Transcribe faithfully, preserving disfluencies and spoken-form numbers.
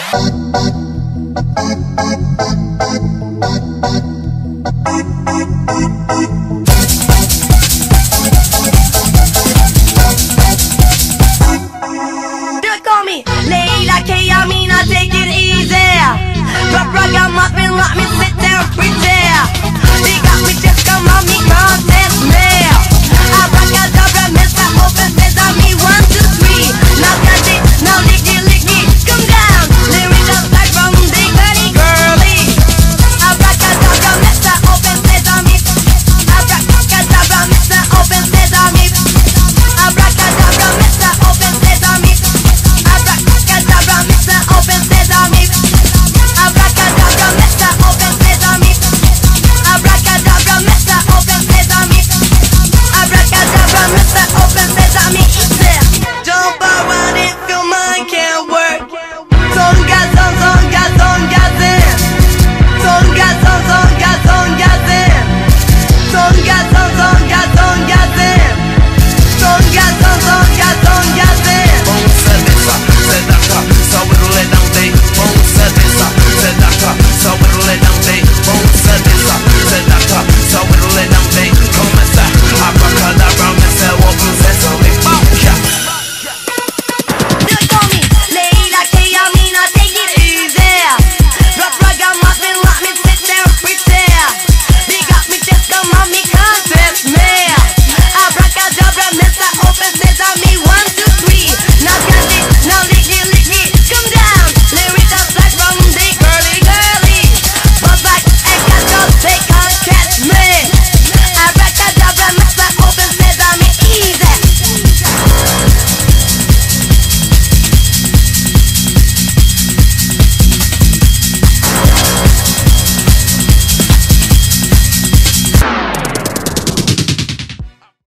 Call me Layla K, I mean I take it easy. Rock, rock, I'm up and rock me, sit down, pretty. They got me just come on me, come test me.